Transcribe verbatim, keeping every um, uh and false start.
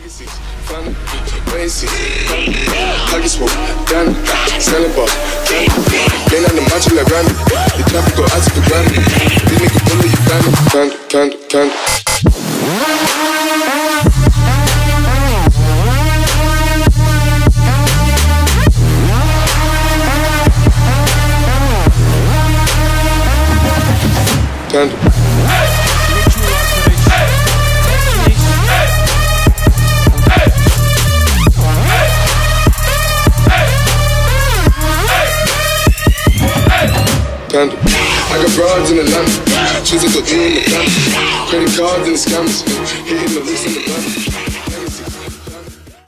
Legacies, fun, racy, huggy smoke, gun, selling ball, gun. Lay on the macho like Randy. The traffic go out to the granny. This nigga follow you candy, candy, candy, candy. Candy. I got broads in the land, choosing to do in the camp, credit cards and the scams, hitting the list in the band.